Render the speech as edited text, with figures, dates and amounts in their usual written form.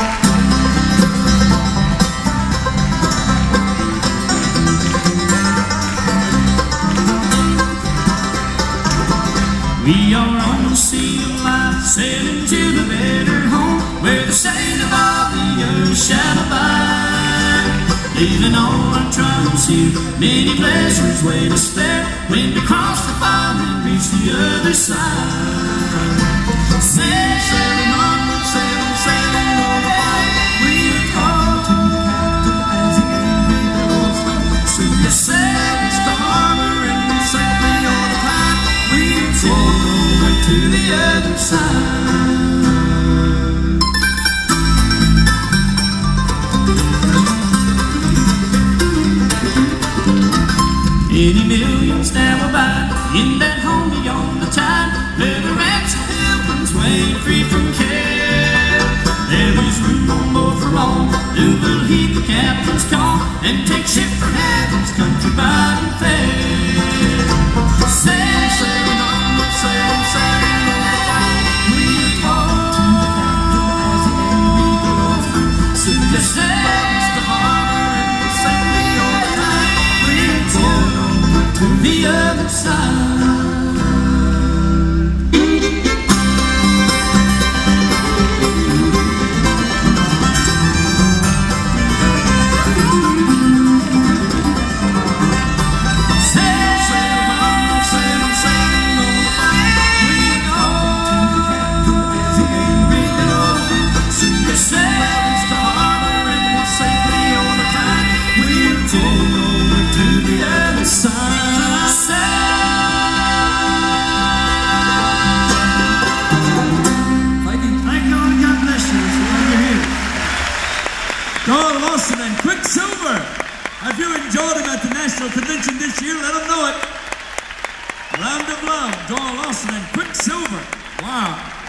We are on the sea of life, sailing to the better home, where the stain of all the earth shall abide. Leaving all our troubles here, many pleasures wait us there, when we cross the fire and reach the other side. Sailing onward, sailing, sailing on the fire, we are called to the captain as he gave me the rope. Soon you sail reach the harbor and we safely on the climb. We are going over to the other side. Many millions now abide in that home beyond the tide, where the ransom pilgrims wait free from care. There is room on board for all who will heed the captain's call and take ship for heaven's country bright and fair. Sailing onward, sailing, sailing on the fire, we are called to the captain as he gave me the rope. Soon you sail reach the harbor and we'll safely on the tide. We are going over to the other side. Doyle Lawson and Quicksilver. If you enjoyed him at the National Convention this year, let them know it. Round of love, Doyle Lawson and Quicksilver. Wow.